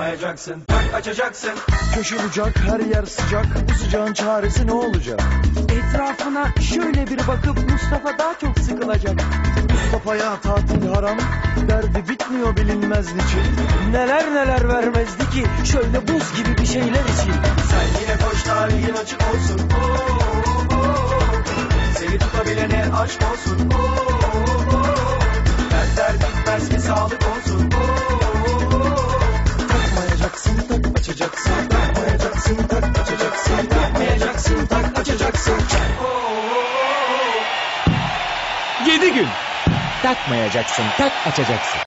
Takmayacaksın, tak açacaksın. Köşe bucak her yer sıcak. Bu sıcağın çaresi ne olacak? Etrafına şöyle bir bakıp Mustafa daha çok sıkılacak. Mustafa'ya tatil haram, derdi bitmiyor bilinmez niçin. Neler neler vermezdi ki şöyle buz gibi bir şeyler için. Sen yine koş, tarihin açık olsun. Seni tutabilene aşk olsun. Dertler bitmez ki sağlık olsun. Takmayacaksın, tak açacaksın. Takmayacaksın, tak açacaksın. Takmayacaksın, tak açacaksın. 7 gün. Takmayacaksın, tak açacaksın.